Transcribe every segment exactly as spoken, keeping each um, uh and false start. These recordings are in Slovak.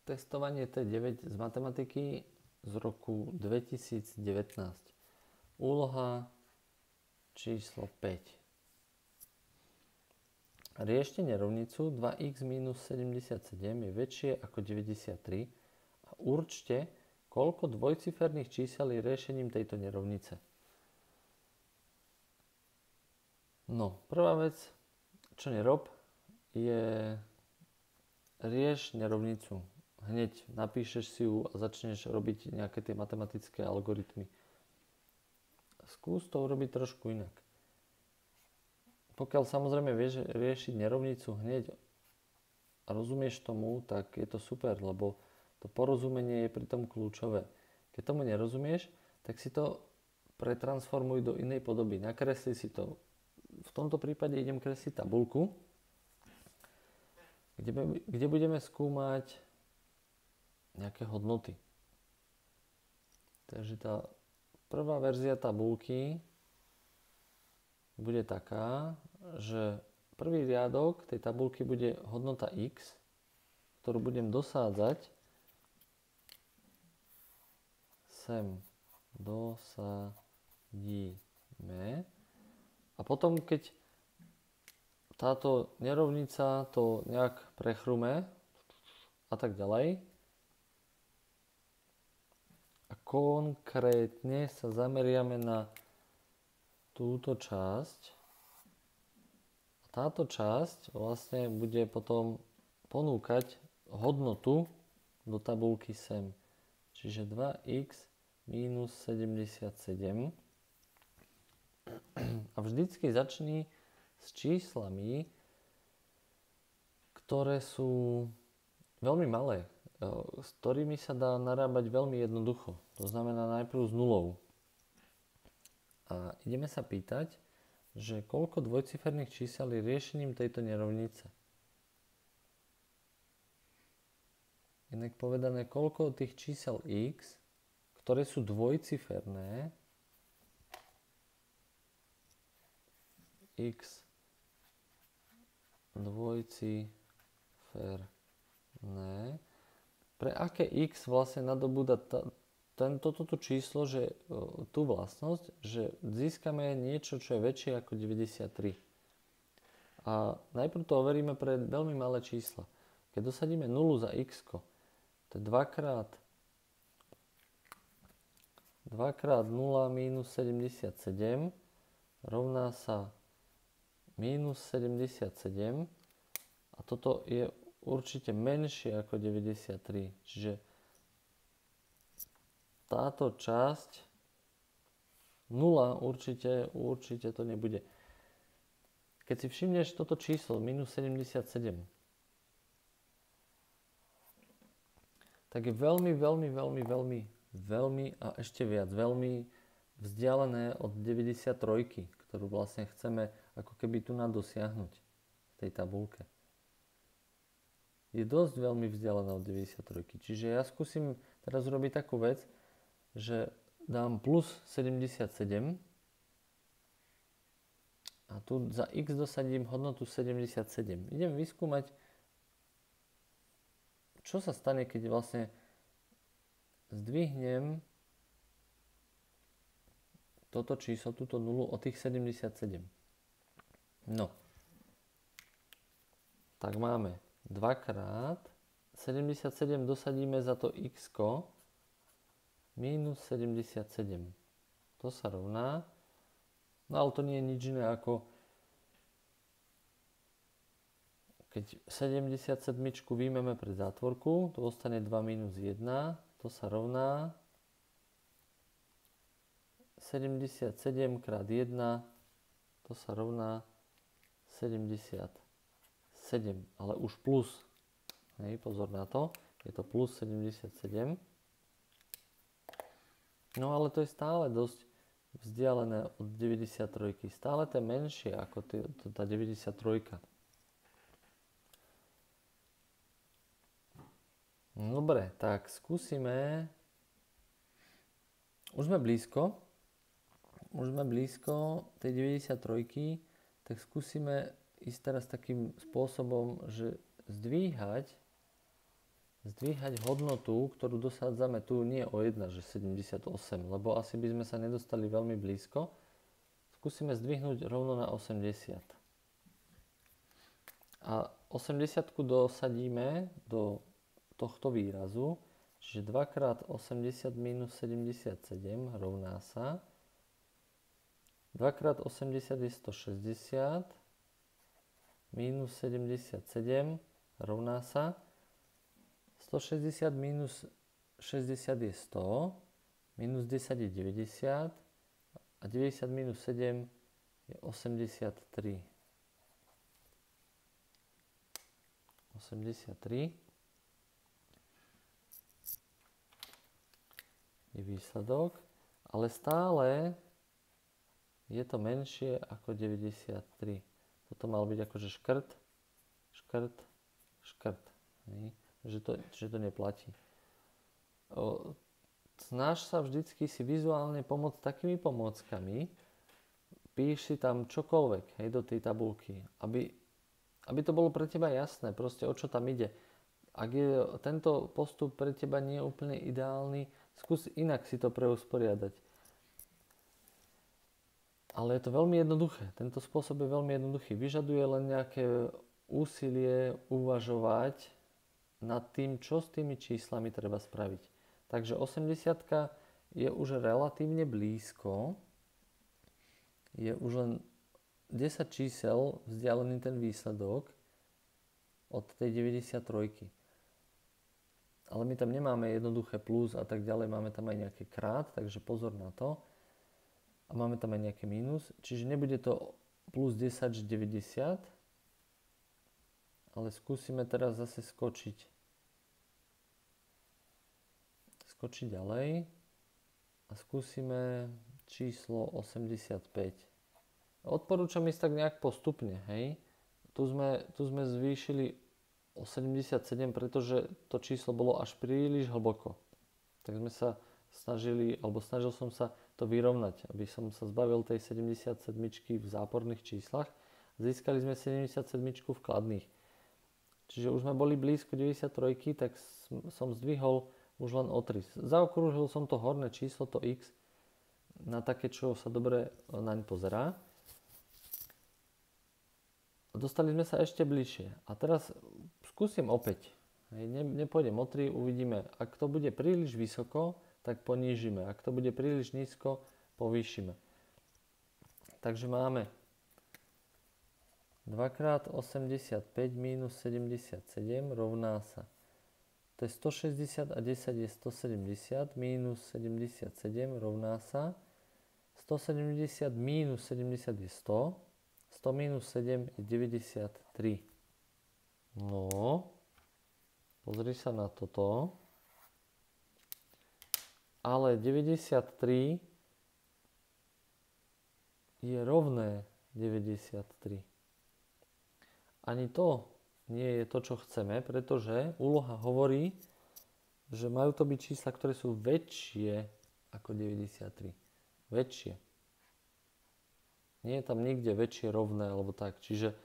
Testovanie té deväť z matematiky z roku dvetisícdevätnásť. Úloha číslo päť. Riešte nerovnicu dva x minus sedemdesiatsedem je väčšie ako deväťdesiattri a určte, koľko dvojciferných čísel je riešením tejto nerovnice. No, prvá vec, čo nerob, je rieš nerovnicu. Hneď napíšeš si ju a začneš robiť nejaké tie matematické algoritmy. Skús to urobiť trošku inak. Pokiaľ samozrejme vieš riešiť nerovnicu hneď a rozumieš tomu, tak je to super, lebo to porozumenie je pritom kľúčové. Keď tomu nerozumieš, tak si to pretransformuj do inej podoby. Nakresli si to. V tomto prípade idem kresliť tabuľku, kde, kde budeme skúmať nejaké hodnoty. Takže tá prvá verzia tabuľky bude taká, že prvý riadok tej tabuľky bude hodnota x, ktorú budem dosádzať sem dosadíme a potom keď táto nerovnica to nejak prechrume a tak ďalej, a konkrétne sa zameriame na túto časť. A táto časť vlastne bude potom ponúkať hodnotu do tabuľky sem. Čiže dva x minus sedemdesiatsedem. A vždycky začni s číslami, ktoré sú veľmi malé, s ktorými sa dá narábať veľmi jednoducho. To znamená najprv s nulou. A ideme sa pýtať, že koľko dvojciferných čísel je riešením tejto nerovnice. Inak povedané, koľko tých čísel x, ktoré sú dvojciferné, x dvojciferné, pre aké x vlastne nadobúda toto číslo, že tú vlastnosť, že získame niečo, čo je väčšie ako deväťdesiattri. A najprv to overíme pre veľmi malé čísla. Keď dosadíme nulu za x, to je dva krát dva krát nula minus sedemdesiatsedem rovná sa minus sedemdesiatsedem a toto je určite menšie ako deväťdesiattri. Čiže táto časť nula určite, určite to nebude. Keď si všimneš toto číslo minus sedemdesiatsedem, tak je veľmi, veľmi, veľmi, veľmi, veľmi a ešte viac veľmi vzdialené od deväťdesiattri, ktorú vlastne chceme ako keby tu na dosiahnuť v tej tabuľke. Je dosť veľmi vzdialená od deväťdesiattri. Čiže ja skúsim teraz urobiť takú vec, že dám plus sedemdesiatsedem a tu za x dosadím hodnotu sedemdesiatsedem. Idem vyskúmať, čo sa stane, keď vlastne zdvihnem toto číslo, túto nulu o tých sedemdesiatsedem. No. Tak máme dva krát sedemdesiatsedem dosadíme za to x minus sedemdesiatsedem. To sa rovná. No ale to nie je nič iné ako keď sedemdesiatsedem vyjmeme pred zátvorku, to ostane dva minus jeden, to sa rovná sedemdesiatsedem krát jeden, to sa rovná sedemdesiatsedem, ale už plus. Hej, pozor na to, je to plus sedemdesiatsedem. No ale to je stále dosť vzdialené od deväťdesiattri. Stále to je menšie ako tý, tá deväťdesiattri. Dobre, tak skúsime. Už sme blízko. Už sme blízko tej deväťdesiattri. Tak skúsime ísť teraz takým spôsobom, že zdvíhať zdvíhať hodnotu, ktorú dosádzame tu nie o jeden, že sedemdesiatosem, lebo asi by sme sa nedostali veľmi blízko. Skúsime zdvihnúť rovno na osemdesiat. A osemdesiatku dosadíme do tohto výrazu, čiže dva krát osemdesiat minus sedemdesiatsedem rovná sa dva krát osemdesiat je stošesťdesiat minus sedemdesiatsedem rovná sa stošesťdesiat minus šesťdesiat je sto, minus desať je deväťdesiat a deväťdesiat minus sedem je osemdesiattri. osemdesiattri je výsledok, ale stále je to menšie ako deväťdesiattri. Toto mal byť akože škrt, škrt, škrt. Hej. Že, to, že to neplatí. O, snaž sa vždycky si vizuálne pomôcť takými pomôckami, píš si tam čokoľvek, hej, do tej tabulky, aby, aby to bolo pre teba jasné, proste o čo tam ide. Ak je tento postup pre teba nie je úplne ideálny, skús inak si to preusporiadať. Ale je to veľmi jednoduché. Tento spôsob je veľmi jednoduchý. Vyžaduje len nejaké úsilie uvažovať nad tým, čo s tými číslami treba spraviť. Takže osemdesiatka je už relatívne blízko. Je už len desať čísel vzdialený ten výsledok od tej deväťdesiattri. Ale my tam nemáme jednoduché plus a tak ďalej, máme tam aj nejaké krát, takže pozor na to. A máme tam aj nejaké mínus, čiže nebude to plus desať, deväťdesiat, ale skúsime teraz zase skočiť. Skočiť ďalej a skúsime číslo osemdesiatpäť. Odporúčam ísť tak nejak postupne, hej. Tu sme, tu sme zvýšili o sedemdesiatsedem, pretože to číslo bolo až príliš hlboko. Tak sme sa snažili, alebo snažil som sa to vyrovnať, aby som sa zbavil tej sedemdesiatsedmičky v záporných číslach. Získali sme sedemdesiatsedmičku v kladných. Čiže už sme boli blízko deväťdesiattri, tak som zdvihol už len o tri. Zaokrúžil som to horné číslo, to x, na také, čo sa dobre naň pozerá. Dostali sme sa ešte bližšie. A teraz skúsim opäť. Ne, nepôjdem o tri, uvidíme. Ak to bude príliš vysoko, tak ponížime. Ak to bude príliš nízko, povýšime. Takže máme dva krát osemdesiatpäť minus sedemdesiatsedem rovná sa. To je stošesťdesiat a desať je stosedemdesiat minus sedemdesiatsedem rovná sa. stosedemdesiat minus sedemdesiat je sto. sto minus sedem je deväťdesiattri. No, pozri sa na toto. Ale deväťdesiattri je rovné deväťdesiattri. Ani to nie je to, čo chceme, pretože úloha hovorí, že majú to byť čísla, ktoré sú väčšie ako deväťdesiattri. Väčšie. Nie je tam nikde väčšie, rovné, alebo tak. Čiže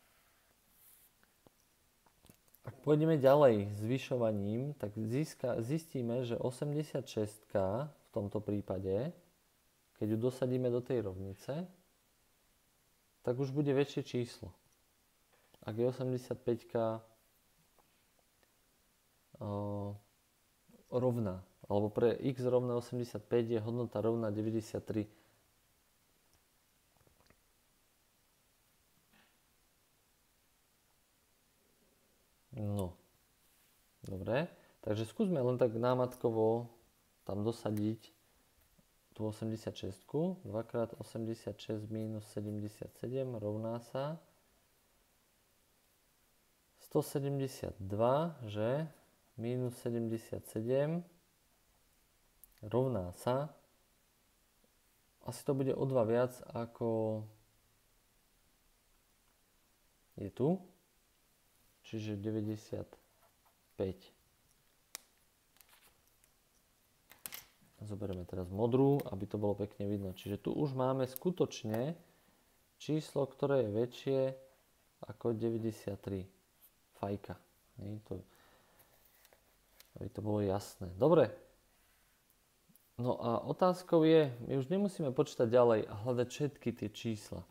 ak pôjdeme ďalej zvyšovaním, tak získa, zistíme, že osemdesiatšesť v tomto prípade, keď ju dosadíme do tej rovnice, tak už bude väčšie číslo. Ak je osemdesiatpäť o, rovná, alebo pre x rovné osemdesiatpäť je hodnota rovná deväťdesiattri. No, dobre. Takže skúsme len tak námatkovo tam dosadiť tú osemdesiatšesť. dva krát osemdesiatšesť minus sedemdesiatsedem rovná sa stosedemdesiatdva, že? Minus sedemdesiatsedem rovná sa, asi to bude o dva viac ako je tu. Čiže deväťdesiatpäť. Zoberieme teraz modrú, aby to bolo pekne vidno. Čiže tu už máme skutočne číslo, ktoré je väčšie ako deväťdesiattri. Fajka. To... aby to bolo jasné. Dobre. No a otázkou je, my už nemusíme počítať ďalej a hľadať všetky tie čísla.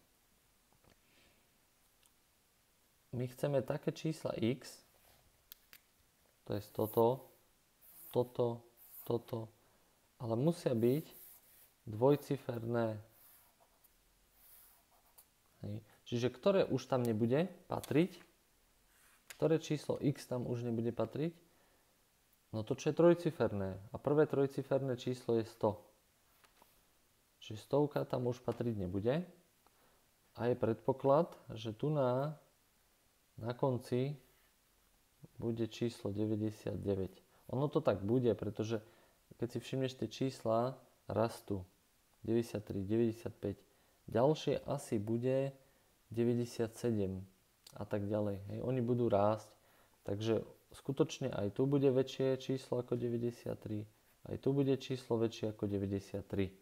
My chceme také čísla x, to je toto, toto, toto, ale musia byť dvojciferné. Hej. Čiže ktoré už tam nebude patriť, ktoré číslo x tam už nebude patriť, no to, čo je trojciferné. A prvé trojciferné číslo je sto. Čiže stovka tam už patriť nebude. A je predpoklad, že tu na, na konci bude číslo deväťdesiatdeväť. Ono to tak bude, pretože keď si všimneš, tie čísla rastú. deväťdesiattri, deväťdesiatpäť. Ďalšie asi bude deväťdesiatsedem a tak ďalej. Hej. Oni budú rásť. Takže skutočne aj tu bude väčšie číslo ako deväťdesiattri. Aj tu bude číslo väčšie ako deväťdesiattri.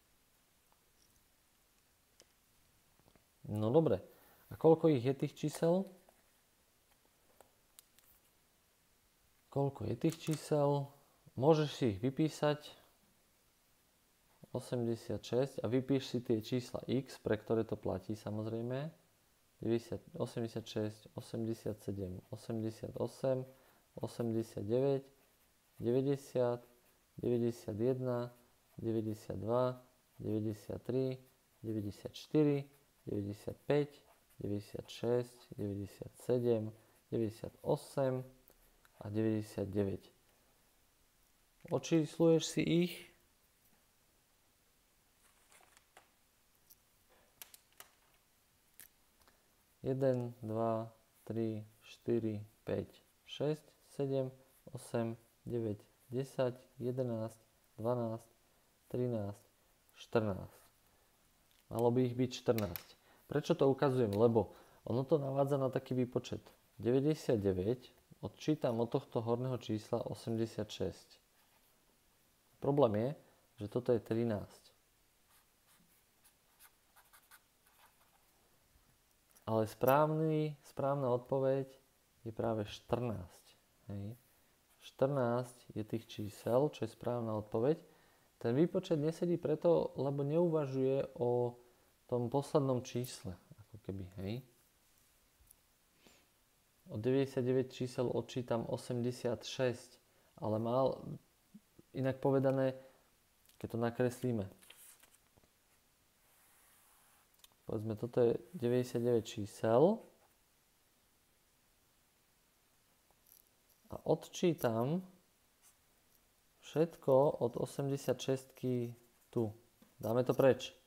No dobre. A koľko ich je tých čísel? Koľko je tých čísel? Môžeš si ich vypísať. osemdesiatšesť a vypíš si tie čísla x, pre ktoré to platí samozrejme. osemdesiatšesť, osemdesiatsedem, osemdesiatosem, osemdesiatdeväť, deväťdesiat, deväťdesiatjeden, deväťdesiatdva, deväťdesiattri, deväťdesiatštyri, deväťdesiatpäť, deväťdesiatšesť, deväťdesiatsedem, deväťdesiatosem a deväťdesiatdeväť. Očísluješ si ich. jeden, dva, tri, štyri, päť, šesť, sedem, osem, deväť, desať, jedenásť, dvanásť, trinásť, štrnásť. Malo by ich byť štrnásť. Prečo to ukazujem? Lebo ono to navádza na taký výpočet. deväťdesiatdeväť odčítam od tohto horného čísla osemdesiatšesť. Problém je, že toto je trinásť. Ale správny, správna odpoveď je práve štrnásť. Hej. štrnásť je tých čísel, čo je správna odpoveď. Ten výpočet nesedí preto, lebo neuvažuje o tom poslednom čísle. Ako keby, hej. Od deväťdesiatdeväť čísel odčítam osemdesiatšesť, ale mal, inak povedané, keď to nakreslíme, povedzme, toto je deväťdesiatdeväť čísel a odčítam všetko od osemdesiatšesť tu. Dáme to preč.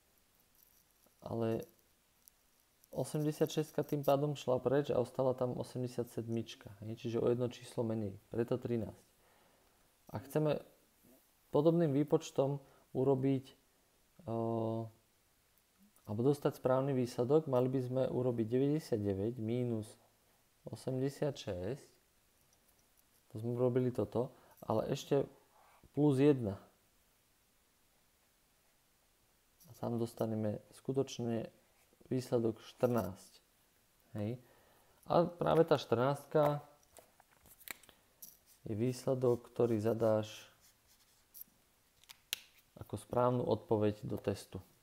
Ale osemdesiatšesť tým pádom šla preč a ostala tam osemdesiatsedem. Čiže o jedno číslo menej. Preto trinásť. A chceme podobným výpočtom urobiť o, alebo dostať správny výsledok, mali by sme urobiť deväťdesiatdeväť mínus osemdesiatšesť. To sme urobili toto, ale ešte plus jeden. A tam dostaneme skutočne výsledok štrnásť. Hej. A práve tá štrnástka je výsledok, ktorý zadáš ako správnu odpoveď do testu.